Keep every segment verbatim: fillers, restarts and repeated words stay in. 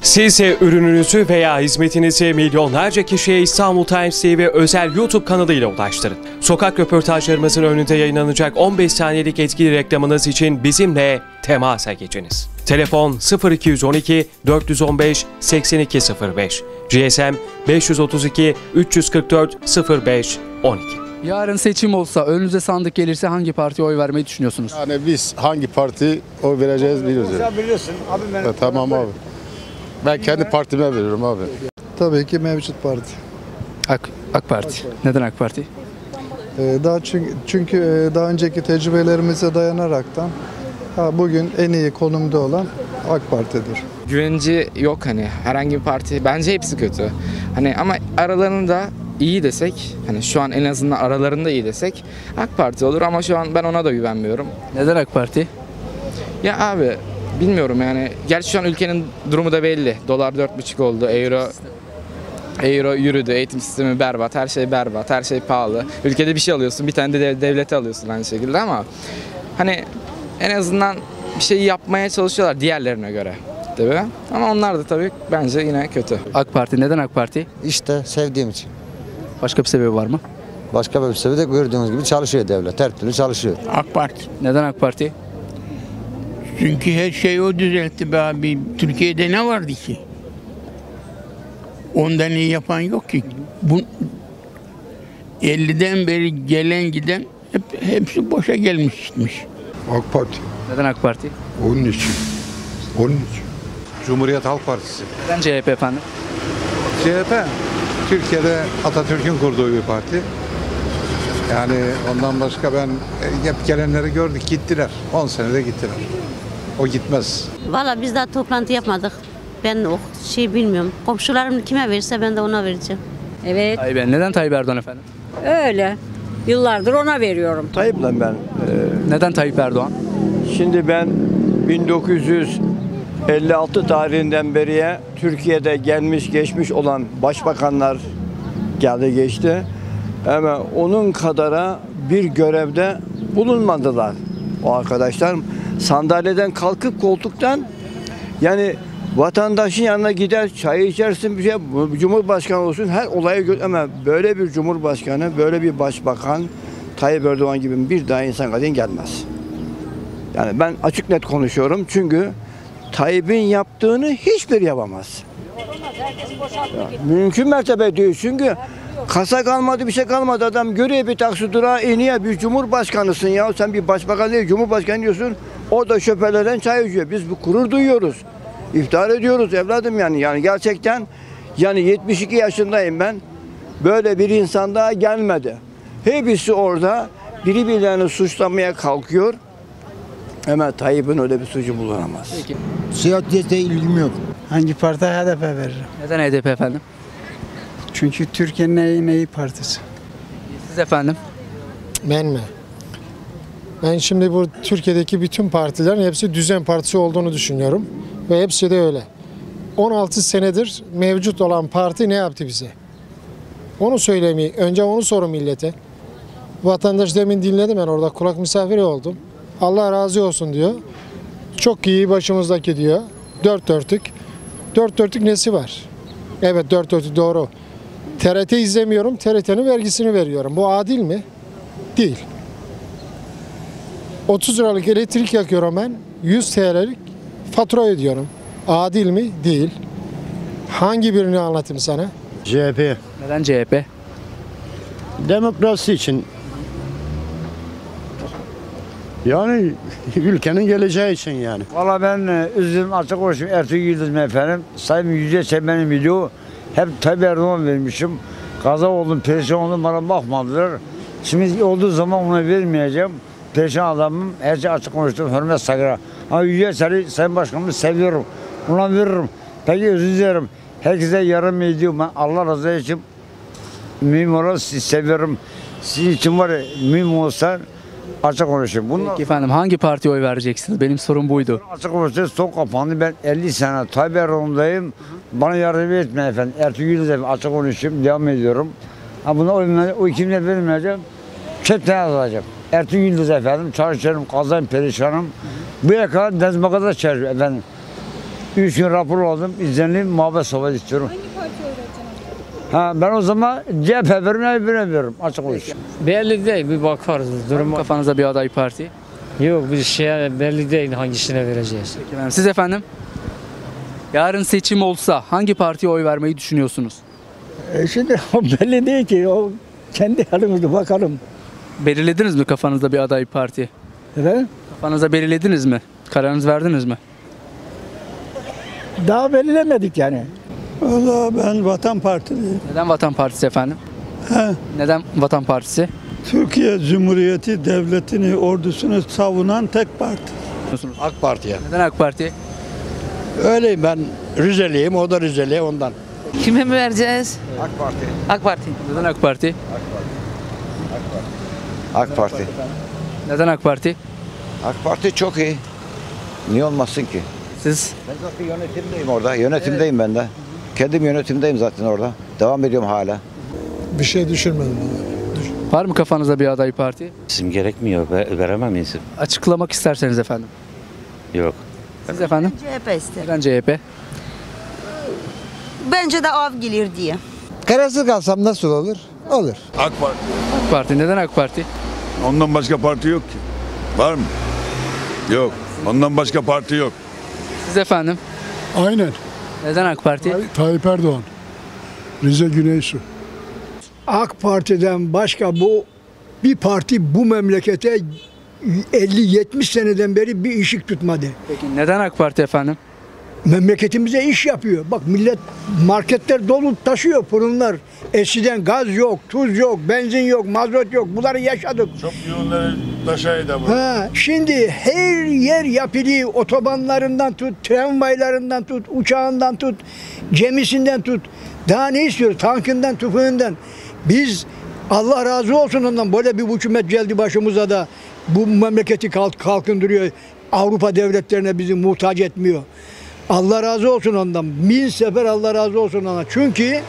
Siz de ürününüzü veya hizmetinizi milyonlarca kişiye İstanbul Times T V özel YouTube kanalıyla ulaştırın. Sokak röportajlarımızın önünde yayınlanacak on beş saniyelik etkili reklamınız için bizimle temasa geçiniz. Telefon sıfır iki yüz on iki dört yüz on beş seksen iki sıfır beş, G S M beş yüz otuz iki üç yüz kırk dört sıfır beş on iki. Yarın seçim olsa, önünüze sandık gelirse hangi partiye oy vermeyi düşünüyorsunuz? Yani biz hangi parti oy vereceğiz biliyoruz. Yani. Biliyorsun abi ben. Evet, tamam abi. Ben kendi partime veriyorum abi. Tabii ki mevcut parti. AK, AK Parti. Neden AK Parti? Ee, daha çünkü, çünkü daha önceki tecrübelerimize dayanaraktan ha, bugün en iyi konumda olan AK Parti'dir. Güvenici yok hani herhangi bir parti. Bence hepsi kötü. Hani ama aralarında iyi desek, hani şu an en azından aralarında iyi desek AK Parti olur ama şu an ben ona da güvenmiyorum. Neden AK Parti? Ya abi bilmiyorum yani. Gerçi şu an ülkenin durumu da belli. Dolar dört buçuk oldu. Euro Euro yürüdü. Eğitim sistemi berbat. Her şey berbat. Her şey pahalı. Ülkede bir şey alıyorsun. Bir tane de devlete alıyorsun aynı şekilde ama hani en azından bir şey yapmaya çalışıyorlar diğerlerine göre. Tabii. Ama onlar da tabii bence yine kötü. AK Parti. Neden AK Parti? İşte sevdiğim için. Başka bir sebebi var mı? Başka bir sebebi de gördüğünüz gibi çalışıyor devlet. Her türlü çalışıyor. AK Parti. Neden AK Parti? Çünkü her şeyi o düzeltti be abi. Türkiye'de ne vardı ki? Ondan iyi yapan yok ki. Bu elliden beri gelen giden hep, hepsi boşa gelmiş gitmiş. AK Parti. Neden AK Parti? Onun için. Onun için. Cumhuriyet Halk Partisi. Neden C H P efendim? C H P Türkiye'de Atatürk'ün kurduğu bir parti. Yani ondan başka ben hep gelenleri gördük gittiler. on senede gittiler. O gitmez. Valla biz daha toplantı yapmadık. Ben o şey bilmiyorum. Komşularım kime verirse ben de ona vereceğim. Evet. Tayyip Erdoğan. Neden Tayyip Erdoğan efendim? Öyle. Yıllardır ona veriyorum. Tayyip'le ben. Neden Tayyip Erdoğan? Şimdi ben bin dokuz yüz elli altı tarihinden beriye Türkiye'de gelmiş geçmiş olan başbakanlar geldi geçti. Ama onun kadara bir görevde bulunmadılar o arkadaşlar. Sandalyeden kalkıp koltuktan yani vatandaşın yanına gider çay içersin bir şey Cumhurbaşkanı olsun her olayı gör ama böyle bir Cumhurbaşkanı böyle bir başbakan Tayyip Erdoğan gibi bir daha insan kadın gelmez. Yani ben açık net konuşuyorum çünkü Tayyip'in yaptığını hiçbir yapamaz. Ya, mümkün mertebe değil çünkü kasa kalmadı bir şey kalmadı adam görüyor bir taksi durağı iniyor bir cumhurbaşkanısın ya sen bir başbakan değil cumhurbaşkanı diyorsun o da şoförlerden çay içiyor biz bu gurur duyuyoruz iftihar ediyoruz evladım yani yani gerçekten yani yetmiş iki yaşındayım ben böyle bir insan daha gelmedi hepsi orada birbirlerini suçlamaya kalkıyor ama Tayyip'in öyle bir suçu bulunamaz. Peki. Siyasete ilgim yok. Hangi parti H D P veririm? Neden H D P efendim? Çünkü Türkiye'nin en iyi partisi. Siz efendim? Ben mi? Ben şimdi bu Türkiye'deki bütün partilerin hepsi düzen partisi olduğunu düşünüyorum. Ve hepsi de öyle. on altı senedir mevcut olan parti ne yaptı bize? Onu söylemeyi, önce onu sorun millete. Vatandaş demin dinledim ben orada kulak misafiri oldum. Allah razı olsun diyor. Çok iyi başımızdaki diyor. Dört dörtlük. Dört dörtlük nesi var? Evet dört dörtlük doğru. T R T izlemiyorum. T R T'nin vergisini veriyorum. Bu adil mi? Değil. otuz liralık elektrik yakıyorum ben. yüz T L'lik fatura ödüyorum. Adil mi? Değil. Hangi birini anlatayım sana? C H P. Neden C H P? Demokrasi için. Yani ülkenin geleceği için yani. Valla ben üzüldüm açık konuşayım Ertuğrul Yıldız efendim. Sayın Yüce Çemen'in video hep Tayyip Erdoğan vermişim. Kaza oldum, perişan oldum bana bakmadılar. Şimdi olduğu zaman ona vermeyeceğim. Perişan adamım, her şey açık konuştum, hürmet saygıra. Ama Yüce Sayın, Sayın Başkanımı seviyorum, ona veririm. Peki özür dilerim. Herkese yardım ediyorum. Ben Allah razı için mühim olarak sizi seviyorum. Sizin için var ya, mühim olsa açık konuşayım. Bunlar... Peki efendim hangi partiye oy vereceksiniz? Benim sorum buydu. Açık konuşayım, son kapandı. Ben elli sene Tayyip Erdoğan'dayım. Bana yardım etmeyin efendim. Ertuğrul Yıldız açık konuşayım, devam ediyorum. Ha buna oy, oy kimle vermeyeceğim? Çetine yazacağım. Ertuğrul Yıldız efendim, çalışıyorum, kazayım, perişanım. Bu kadar dezmakada çalışıyorum efendim. Üç gün rapor aldım. İzinli muhabbet sohbet istiyorum. Hangi partiye oy vereceksin? Ha, ben o zaman C H P veririm, ne veririm. Açık konuş. Belli değil, bir bakarız. Durum Kafanızda bir aday parti. yok, bir şey belli değil hangisine vereceğiz. Peki efendim. Siz efendim? Yarın seçim olsa hangi partiye oy vermeyi düşünüyorsunuz? E şimdi o belli değil ki. O kendi halimizde bakalım. Belirlediniz mi kafanızda bir aday parti? Efendim? Kafanızda belirlediniz mi? Kararınızı verdiniz mi? Daha belirlemedik yani. Valla ben Vatan Partiliyim. Neden Vatan Partisi efendim? He. Neden Vatan Partisi? Türkiye Cumhuriyeti Devleti'ni, ordusunu savunan tek parti. AK Parti'ye. Neden AK Parti? Öyleyim, ben Rizeliyim, o da Rizeli ondan. Kime mi vereceğiz? AK Parti. AK Parti. Neden AK Parti? AK Parti. Neden AK Parti? AK Parti çok iyi. Niye olmasın ki? Siz? Ben zaten yönetimdeyim orada. Yönetimdeyim ben de. Kendim yönetimdeyim zaten orada. Devam ediyorum hala. Bir şey düşünmedim. Var mı kafanızda bir aday parti? İsim gerekmiyor. Ve veremem isim. Açıklamak isterseniz efendim. Yok. Siz efendim? C H P isterim. Neden C H P? Bence de av gelir diye. Kararsız kalsam nasıl olur? Olur. AK Parti. AK Parti. Neden AK Parti? Ondan başka parti yok ki. Var mı? Yok. Ondan başka parti yok. Siz efendim? Aynen. Neden AK Parti? Tayyip Erdoğan. Rize Güneysu. AK Parti'den başka bu bir parti bu memlekete elli yetmiş seneden beri bir ışık tutmadı. Peki neden AK Parti efendim? Memleketimize iş yapıyor. Bak millet marketler dolu taşıyor fırınlar. Eskiden gaz yok, tuz yok, benzin yok, mazot yok. Bunları yaşadık. Çok yoğunları taşıydı bu. Ha, şimdi her yer yapılıyor. Otobanlarından tut, tramvaylarından tut, uçağından tut, gemisinden tut. Daha ne istiyor? Tankından, tüfeğinden. Biz Allah razı olsun ondan böyle bir hükümet geldi başımıza da bu memleketi kalk, kalkındırıyor. Avrupa devletlerine bizi muhtaç etmiyor. Allah razı olsun ondan. Bin sefer Allah razı olsun ondan. Çünkü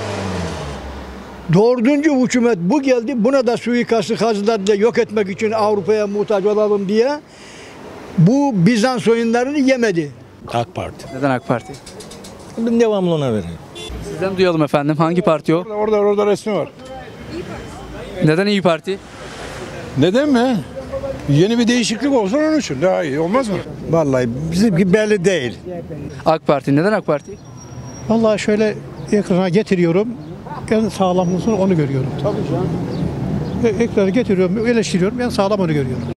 dördüncü hükümet bu geldi. Buna da suikastı hazırladı yok etmek için Avrupa'ya muhtaç olalım diye. Bu Bizans oyunlarını yemedi. AK Parti. Neden AK Parti? Ben devamlı ona vereyim. Sizden duyalım efendim. Hangi parti o? Orada orada resmi var. Neden İyi Parti? Neden mi? Yeni bir değişiklik olsun onun için daha iyi olmaz mı? Vallahi bizimki belli değil. AK Parti. Neden AK Parti? Vallahi şöyle ekrana getiriyorum. En sağlam olsun onu görüyorum. Tabii canım. Ekrana getiriyorum, eleştiriyorum. En sağlam onu görüyorum.